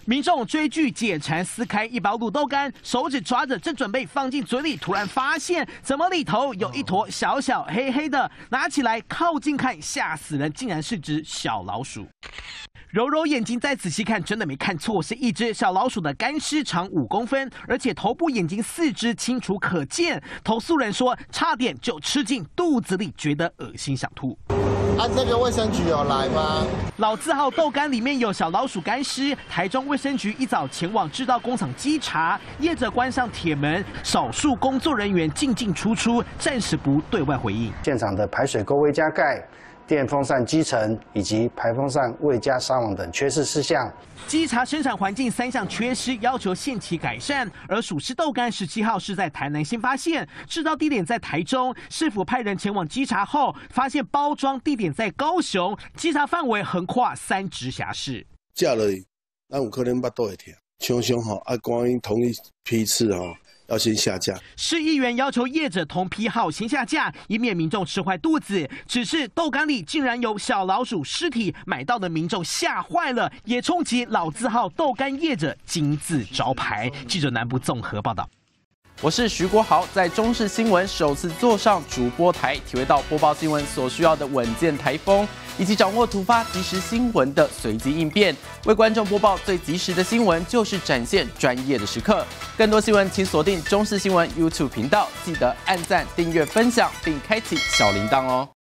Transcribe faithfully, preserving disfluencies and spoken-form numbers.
民众追剧解馋，撕开一包卤豆干，手指抓着，正准备放进嘴里，突然发现怎么里头有一坨小小黑黑的，拿起来靠近看，吓死人，竟然是只小老鼠。 揉揉眼睛，再仔细看，真的没看错，是一只小老鼠的干尸，长五公分，而且头部、眼睛四只清楚可见。投诉人说，差点就吃进肚子里，觉得恶心想吐。 啊，这个卫生局有来吗？ 老字号豆干里面有小老鼠干尸，台中卫生局一早前往制造工厂稽查，业者关上铁门，少数工作人员进进出出，暂时不对外回应。 现场的排水沟未加盖。 电风扇基层以及排风扇未加纱网等缺失事项， 稽查生产环境三项缺失，要求限期改善。而属实豆干十七号是在台南新发现，制造地点在台中，市府派人前往稽查后，发现包装地点在高雄，稽查范围横跨三直辖市。 食落去，咱有可能巴肚会痛，常常吼啊，关于同一批次吼。 要先下架。 市议员要求业者同批号先下架，以免民众吃坏肚子。只是豆干里竟然有小老鼠尸体，买到的民众吓坏了，也冲击老字号豆干业者金字招牌。记者南部综合报道。 我是徐国豪，在中视新闻首次坐上主播台，体会到播报新闻所需要的稳健台风，以及掌握突发即时新闻的随机应变。为观众播报最及时的新闻，就是展现专业的时刻。更多新闻，请锁定中视新闻 YouTube 频道，记得按赞、订阅、分享，并开启小铃铛哦。